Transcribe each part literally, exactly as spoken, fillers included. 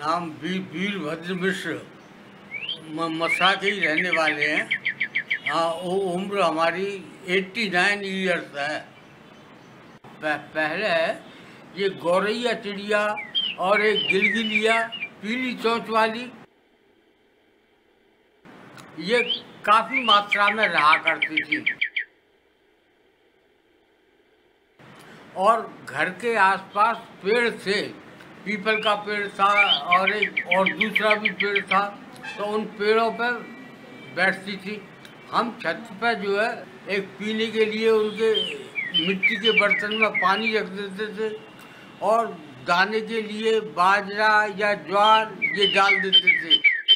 नाम वी वीरभद्र मिश्र, मसा के ही रहने वाले हैं। हाँ, वो उम्र हमारी नवासी ईयर्स है। पहले ये गौरैया चिड़िया और एक गिलगिलिया पीली चोंच वाली, ये काफी मात्रा में रहा करती थी। और घर के आसपास पेड़ थे, पीपल का पेड़ था और एक और दूसरा भी पेड़ था, तो उन पेड़ों पर बैठती थी। हम छत पर जो है एक पीने के लिए उनके मिट्टी के बर्तन में पानी रख देते थे और दाने के लिए बाजरा या ज्वार ये डाल देते थे।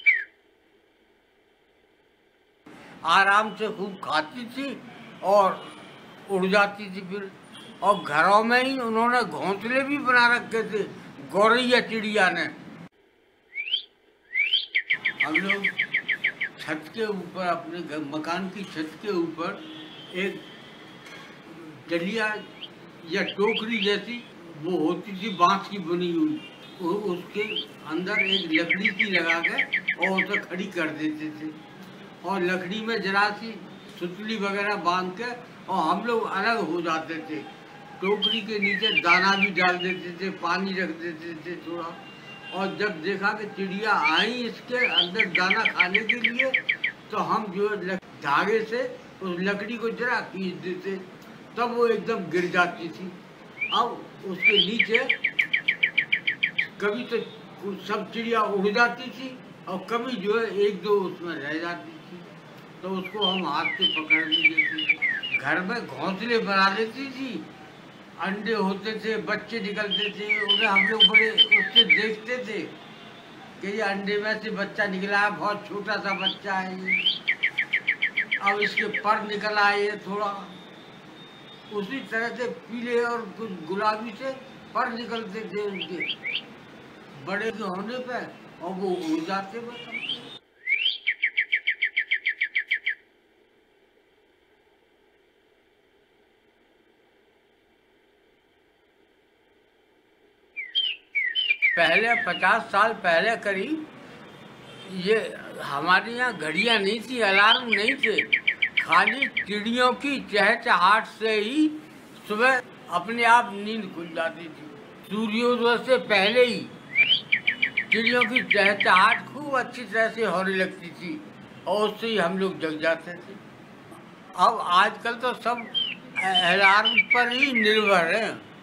आराम से खूब खाती थी और उड़ जाती थी फिर। और घरों में ही उन्होंने घोंसले भी बना रखे थे गौरैया चिड़िया ने। हम लोग छत के ऊपर, अपने मकान की छत के ऊपर एक डलिया या टोकरी जैसी वो होती थी, बांस की बनी हुई, उसके अंदर एक लकड़ी की लगा के और उसे खड़ी कर देते थे और लकड़ी में जरा सी सुतली वगैरह बांध के और हम लोग अलग हो जाते थे। टोकरी के नीचे दाना भी डाल देते थे, पानी रख देते थे थोड़ा, और जब देखा कि चिड़िया आई इसके अंदर दाना खाने के लिए, तो हम जो धागे से उस लकड़ी को जरा खींच देते, तब वो एकदम गिर जाती थी। अब उसके नीचे कभी तो सब चिड़िया उड़ जाती थी और कभी जो है एक दो उसमें रह जाती थी, तो उसको हम हाथ से पकड़ लेते थे। घर में घोंसले बना लेती थी, अंडे होते थे, बच्चे निकलते थे, उन्हें हम लोग बड़े उससे देखते थे कि ये अंडे में से बच्चा निकला है, बहुत छोटा सा बच्चा है ये, अब इसके पर निकल आए ये थोड़ा। उसी तरह से पीले और कुछ गुलाबी से पर निकलते थे उनके बड़े होने पे और वो उड़ जाते बस। पहले पचास साल पहले करीब ये हमारे यहाँ घड़ियाँ नहीं थी, अलार्म नहीं थे, खाली चिड़ियों की चहचहाट से ही सुबह अपने आप नींद खुल जाती थी। सूर्योदय से पहले ही चिड़ियों की चहचहाट खूब अच्छी तरह से होने लगती थी और उससे ही हम लोग जग जाते थे। अब आजकल तो सब अलार्म पर ही निर्भर हैं।